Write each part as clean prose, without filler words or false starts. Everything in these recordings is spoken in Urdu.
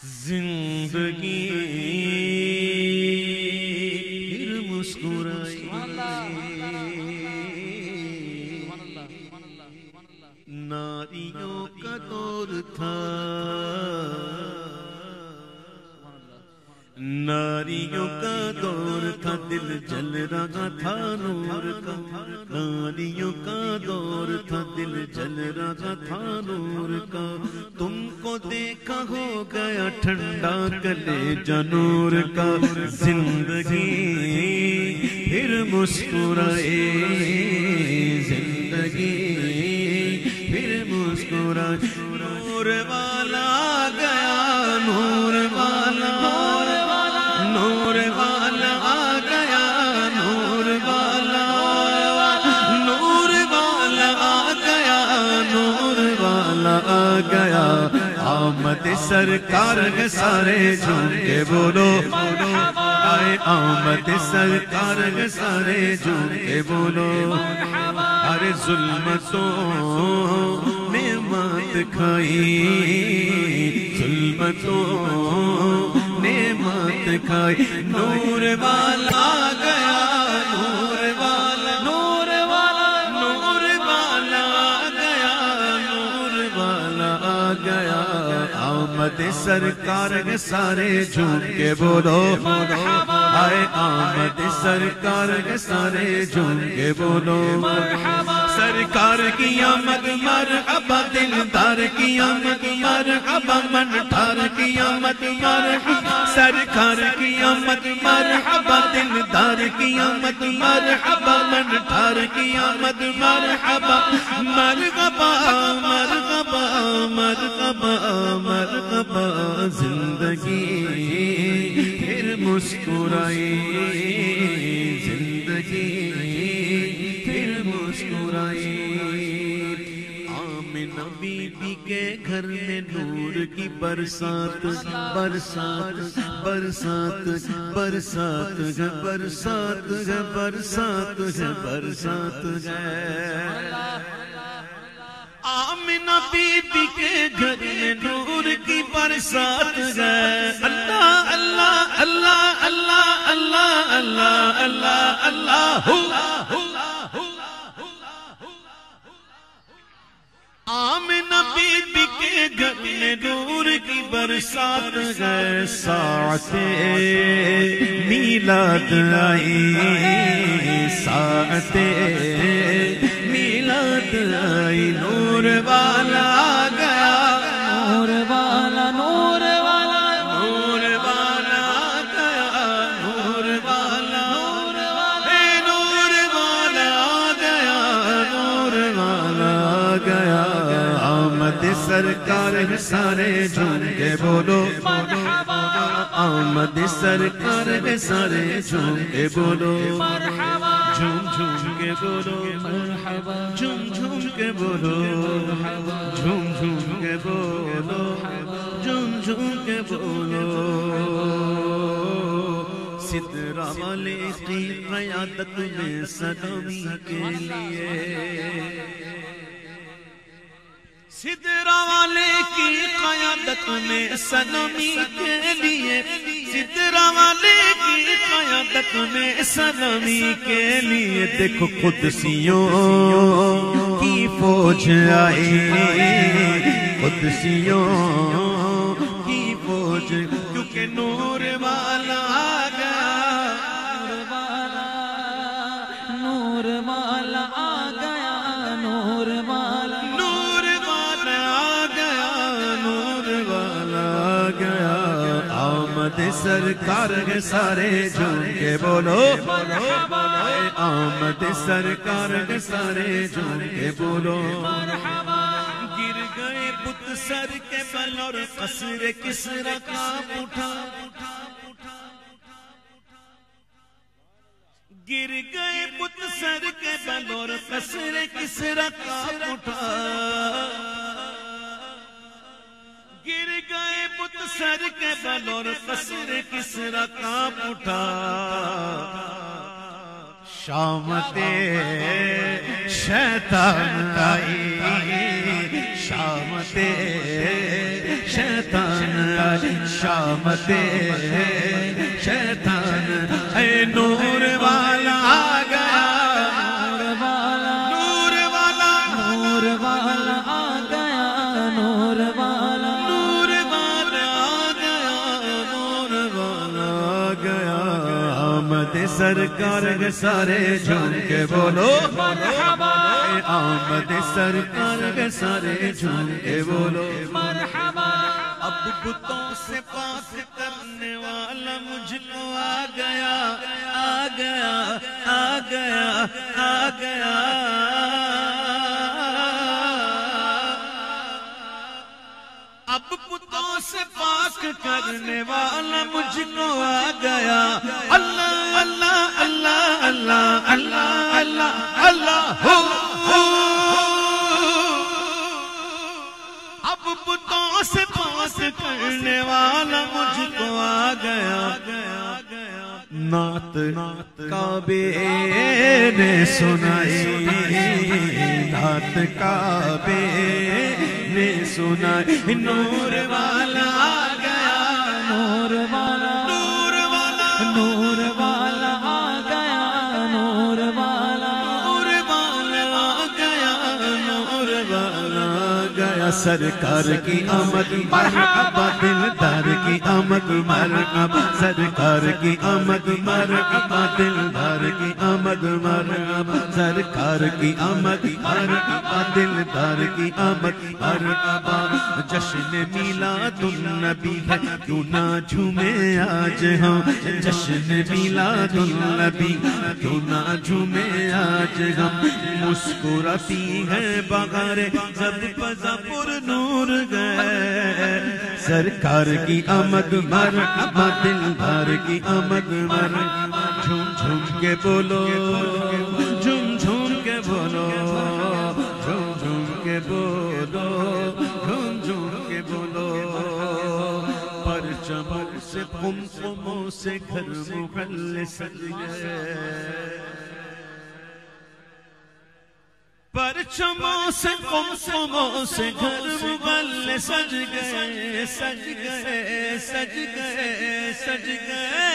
زندگی پھر مسکرائی، ناریوں کا دور تھا، ناریوں کا دور تھا، دل جل رہا تھا نور کا، ناریوں کا دور تھا، دل جل رہا تھا نور کا، تم کو دیکھا ہو گیا ٹھنڈا کلیجہ نور کا، زندگی پھر مسکرائے، زندگی پھر مسکرائے، نور والا آ گیا، نور والا، نور والا آ گیا، نور والا، نور والا آ گیا، نور والا آ گیا، آمد سرکار ہے سارے جھوم کے بولو، آئے آمد سرکار ہے سارے جھوم کے بولو، ارے ظلمتوں نے مات کھائی، ظلمتوں نے مات کھائی، نور والا آ گیا، نور والا، نور والا، نور والا آ گیا، نور والا آ گیا، آمد سرکار ہے سارے جھوم کے بولو، آئے آمد سرکار ہے سارے جھوم کے بولو، سرکار کی آمد مرحبا، دلدار کی آمد مرحبا، من ٹھار کی آمد مرحبا، سرکار کی آمد مرحبا، دلدار کی آمد مرحبا، من ٹھار کی آمد مرحبا، مرحبا مرحبا مرحبا مرحبا، زندگی پھر مسکرائی، زندگی پھر مسکرائی، آمنہ بی بی کے گھر میں نور کی برسات، برسات برسات برسات ہے، برسات ہے، برسات ہے، برسات ہے، آمنہ بی بی کے گھر میں نور کی برسات ہے، اللہ اللہ اللہ اللہ اللہ اللہ اللہ اللہ، آمنہ بی بی کے گھر میں نور کی برسات ہے، ساعت میلاد آئی، ساعت میلاد آئی، نور والا آ گیا، نور والا، نور والا، نور والا آ گیا، نور والا، نور والا، نور والا آ گیا، نور والا آ گیا، آمد سرکار ہے سارے جھوم کے بولو، آمد سرکار ہے سارے جھوم کے بولو، جھوم جھوم کے بولو، جھوم جھوم کے بولو، جھوم جھوم کے بولو، جھوم جھوم کے بولو، سدرہ والے کی قیادت میں سلامی کے لیے، سدرہ والے کی قیادت میں سلامی کے لیے، سدرہ والے کی قیادت میں سلامی کے لیے، دیکھو قدسیوں کی فوج آئی، قدسیوں کی فوج، کیونکہ نور والا آ گیا، نور والا آ گیا، نور والا، نور والا آ گیا، نور والا آ گیا، آمد سرکار ہے سارے جھوم کے بولو، آمد سرکار ہے سارے جھوم کے بولو، گر گئے بت سر کے بل اور قصر کسریٰ کانپ اٹھا، گر گئے بت سر کے بل اور قصر کسریٰ کانپ اٹھا، گر گئے بت سر کے بل اور قصر کسریٰ کانپ اٹھا، شامت شیطان آئی، شامت شیطان آئی شامت شیطان اے نور والا آ گیا نور والا نور والا آ گیا نور والا نور والا آ گیا نور والا آ گیا آمد سرکار کے سارے جھوم کے بولو مرحبا آمد سرکار کے سارے جھوم کے بولو مرحبا اب بتوں سے پاک کرنے والا مجھ کو آ گیا آ گیا آ گیا آ گیا اب بتوں سے پاک کرنے والا مجھ کو آ گیا اللہ اللہ اللہ اللہ اللہ اللہ اللہ اب بتوں سے پاک کرنے والا مجھ کو آ گیا نعت کعبے نے سنائی نعت کعبے نے سنائی نور والا آ گیا نور والا نور والا نور والا آ گیا نور والا نور والا آ گیا نور والا آ گیا سرکار کی آمد مرحبا دلدار کی آمد مرحبا سرکار کی آمد مرحبا دلدار کی آمد مرحبا سرکار کی آمد مرحبا دلدار کی آمد مرحبا جشن میلاد النبی ہے کیوں نہ جھومے آج ہم جشن میلاد النبی کیوں نہ جھومے آج ہم مسکراتی ہے بغارے زب پزا پر نور گئے سرکار کی آمد مرحبا دلدار کی آمد مرحبا جھوم جھوم کے بولو جھوم جھوم کے بولو جھوم جھوم کے بولو جھوم جھوم کے بولو پرچموں سے قمقموں سے گھر محلے سج گئے پرچموں سے قمقموں سے گھر محلے سج گئے سج گئے سج گئے سج گئے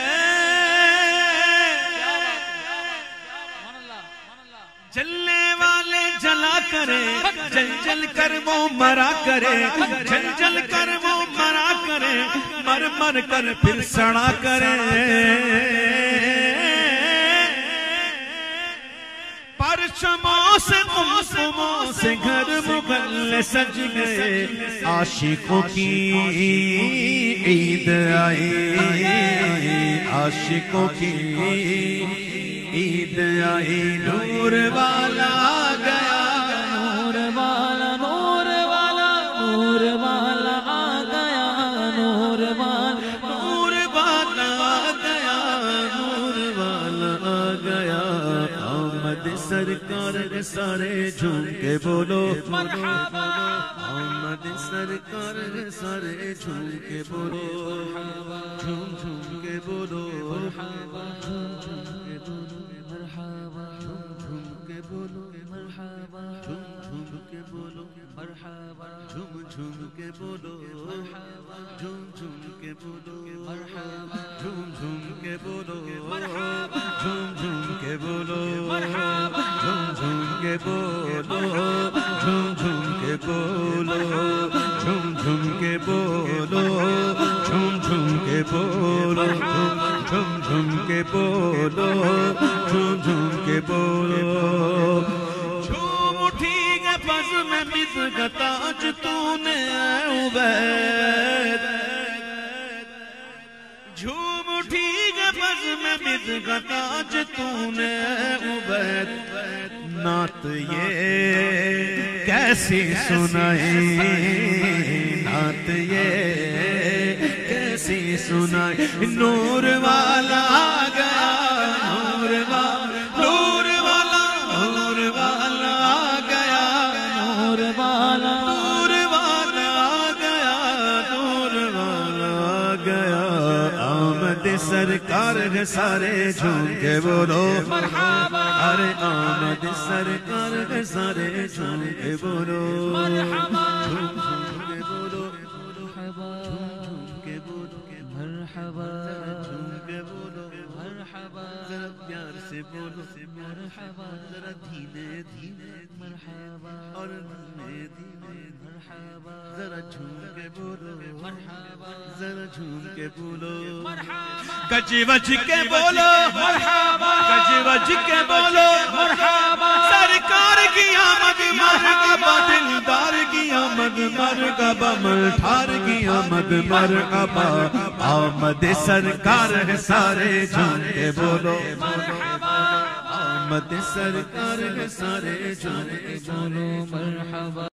جلنے والے جلا کرے جل جل کر وہ مرا کرے جل جل کر وہ مرا کرے مر مر کر پھر سڑا کرے پرچموں سے قمقموں سے گھر محلے سج گئے عاشقوں کی عید آئی عاشقوں کی عید آئی نور والا آ گیا نور والا نور والا نور والا آ گیا نور والا نور والا آ گیا نور والا آ گیا آمد سرکار کے سارے جھوم کے بولو مرحبا آمد سرکار کے سارے جھوم کے بولو جھوم جھوم کے بولو مرحبا جھوم جھوم کے بولو مرحبا جھوم جھوم کے بولو مرحبا جھوم جھوم کے بولو مرحبا جھوم جھوم کے بولو مرحبا جھوم جھوم کے بولو مرحبا جھوم جھوم کے بولو مرحبا جھوم جھوم کے بولو مرحبا جھوم جھوم کے بولو جھوم جھوم کے بولو جھوم جھوم کے بولو جھوم جھوم کے بولو جھوم جھوم کے بولو جھوم جھوم کے بولو جھوم اٹھی گے پس میں مصر تاج تو نے عبید جھوم اٹھی گے پس میں مصر تاج تو نے عبید نعت یہ کیسی سنائی نعت یہ کیسی سنائی نور والا آ گیا نور والا نور والا نور والا آ گیا نور والا نور والا آ گیا نور والا آ گیا آمد سرکار کے سارے جھوم کے بولو مرحبا ارے آمد سرکار کے سارے جھوم کے بولو مرحبا جھوم جھوم کے بولو مرحبا مرحبا جھوم کے بولو مرحبا ذرا پیار سے بولو مرحبا ذرا دھیمے دھیمے مرحبا اور دھیمے دھیمے مرحبا ذرا جھوم کے بولو مرحبا ذرا جھوم کے بولو مرحبا گج وج کے بولو مرحبا گج وج کے بولو مرحبا سرکار کی آمد مرحبا دلدار کی آمد مرحبا ملٹھار کی آمد مرحبا آمد سرکار ہے سارے جھوم کے بولو آمد سرکار ہے سارے جھوم کے بولو مرحبا